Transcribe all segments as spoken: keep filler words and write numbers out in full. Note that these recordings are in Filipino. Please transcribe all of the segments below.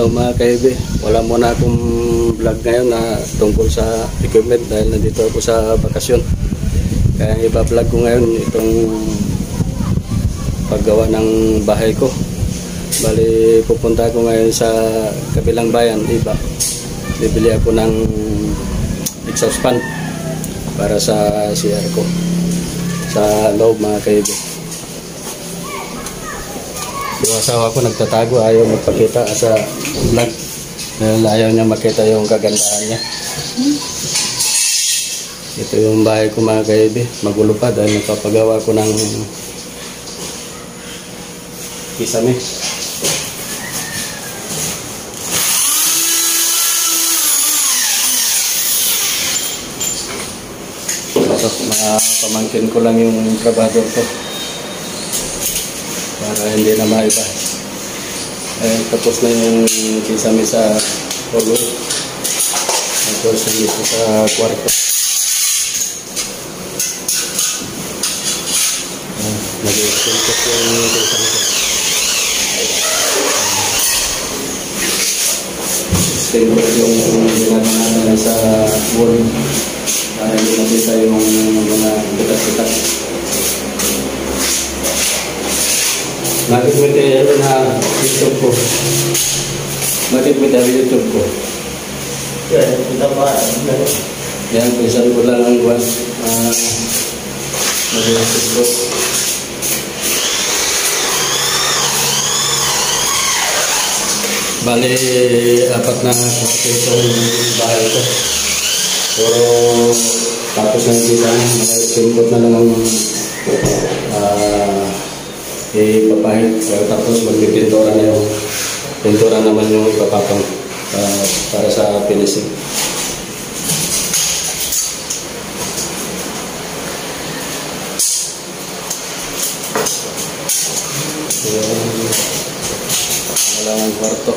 Hello mga kaibi, wala muna akong vlog ngayon na tungkol sa equipment dahil nandito ako sa bakasyon. Kaya iba-vlog ko ngayon itong paggawa ng bahay ko. Bali pupunta ako ngayon sa kabilang bayan, iba. Bibili ako ng exhaust fan para sa C R ko sa loob mga kaibi. Yung asawa ko nagtatago, ayaw magpakita sa vlog dahil ayaw niya makita yung kagandahan niya. Ito yung bahay ko mga kaibi, magulo pa dahil nagpapagawa ko ng kisame. Ito, mga pamangkin ko lang yung trabador ko para hindi na maiba. Eh, tapos na yung kisame sa hallway. Tapos nandito sa kwarto. Ah, nag-iisintos yung kisame ko. Stable yung ginagawa sa wall para hindi makita yung mga butas-butas. Bakit mo tayo na YouTube ko? Bakit mo tayo YouTube ko? Yan, kita pa. Yan, pisan ko lang ang buwan. Uh, Mag-YouTube ko. Bali, apat na kwarto itong bahay ko. Puro tapos na hindi lang. Mag-simpot na lang ang uh, ipapahit, tapos magpipintura na yung pintura naman yung ipapapang uh, para sa finishing. Wala ang kwarto.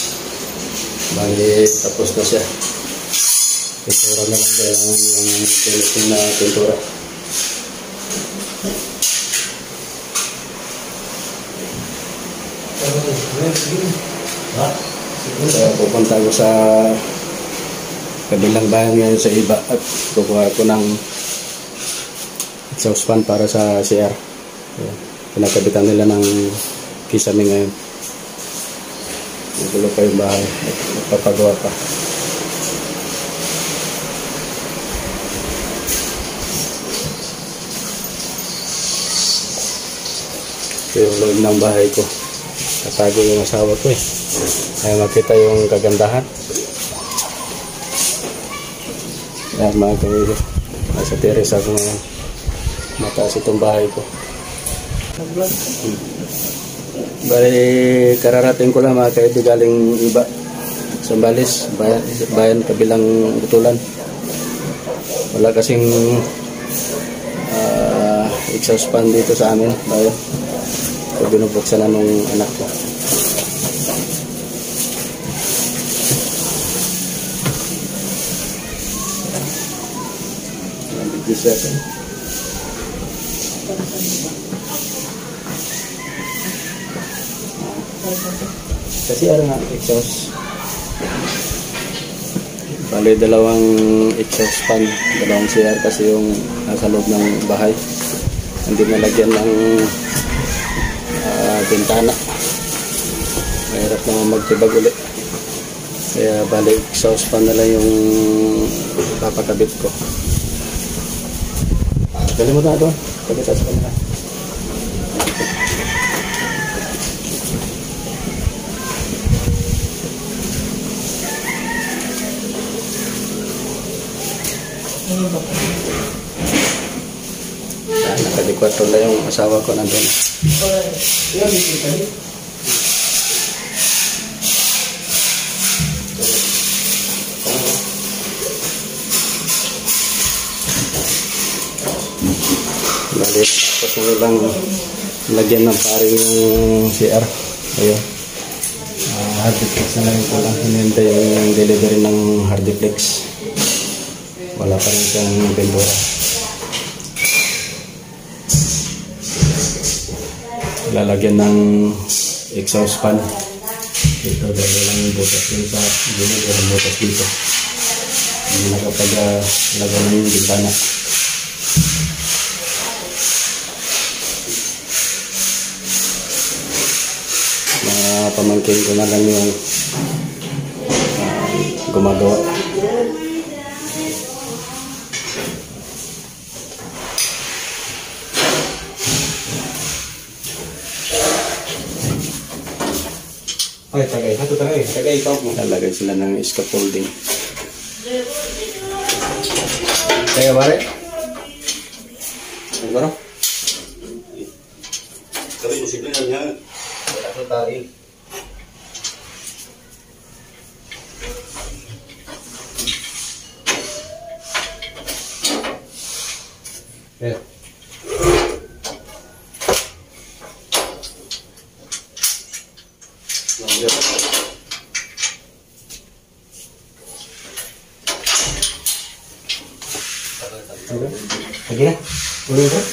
Bali, tapos na siya. Pintura na lang dahil yung finishing na pintura. Kaya pupunta ko sa kabilang bayan ngayon sa iba at kukuha ko ng exhaust fan para sa C R. Pinakabitan nila ng kisame ngayon. Nagulo pa yung bahay at magpapagawa pa. Ito yung loob ng bahay ko. Tatago yung asawa ko eh. Kaya makita yung kagandahan. Yan mga kaibigan. Nasa terrace ako ngayon. Mataas itong bahay ko. Hmm. Bali, kararating ko lang mga kaibigan galing iba. Sambales, bayan, bayan kabilang Butulan. Wala kasing uh, exhaust fan dito sa amin. Bayan. So, binubuksan na nung anak ko. Nabigis siya ito. Kasi ano nga, exhaust. Bali, dalawang exhaust fan, dalawang C R kasi yung nasa loob ng bahay. Hindi nalagyan ng Uh, bintana. Mahirap naman magtibag ulit. Kaya balik exhaust fan na lang yung papakabit ko. Kalimutan na ito. Kabitas ko na. Nakadikwato na yung asawa ko nandun. Balik, tapos mo lang lagyan ng paring yung C R. Ayun. Uh, hardiplex na lang ko lang. Hinihintay yung delivery ng hardiplex. Wala pa rin siyang pintura. lalagyan ng exhaust fan. Ito dahil lang butas din sa gilid, walang butas dito. Hindi nakapag-lagaw na yung bintana. Mga pamangkin ko na lang yung uh, gumagawa. Ay, tagay. Ito tagay. Tagay ikaw mo. Lalagay sila ng scaffolding. Kaya pare? Ano ba no? Kami posible na niya. Wala ko tayo. Yeah. Lagi na. Ulit ko.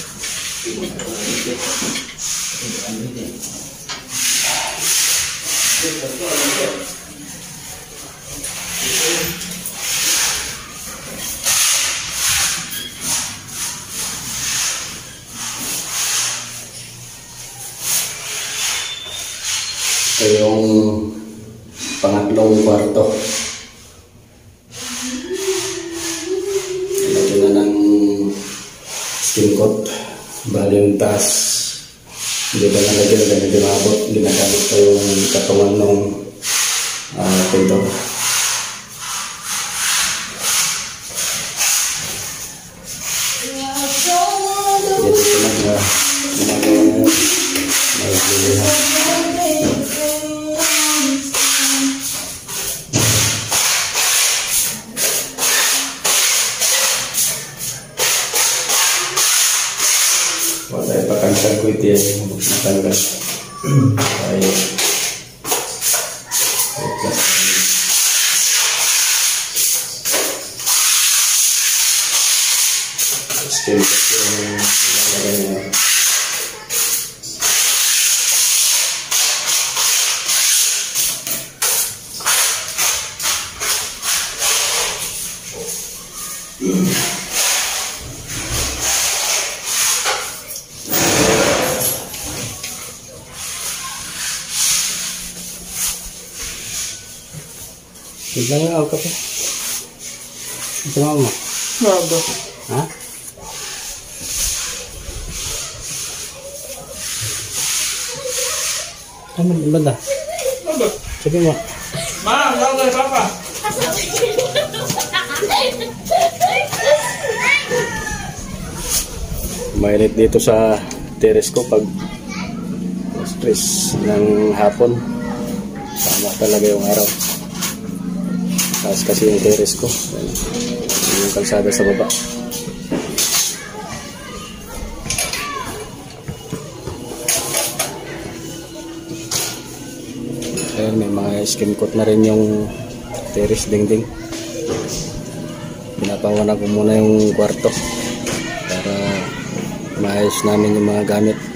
Ito yung pangatlong kwarto. Lagyan na ng skin coat. Bali yung taas, hindi ba nalagyan na medyo mabot. Ginagamit ko yung katungan ng uh, pinto. Dito ko na ginagawa na naglilihan. Wala tayo patangkad ko ito yan. Matangkad. Tayo. Skin ko yung lalagay niya. Biglang nga ako pa. Ito nga mo. Bago. Ha? Ano ba da? Bago. Sabi mo. Ma, bago kay Papa. Mainit dito sa terrace ko pag stress ng hapon. Sama talaga yung araw. Taas kasi yung terrace ko. Yung kalsada sa baba. Ayan, may mga skim coat na rin yung terrace dingding. Pinapangunan ko muna yung kwarto para maayos namin yung mga gamit.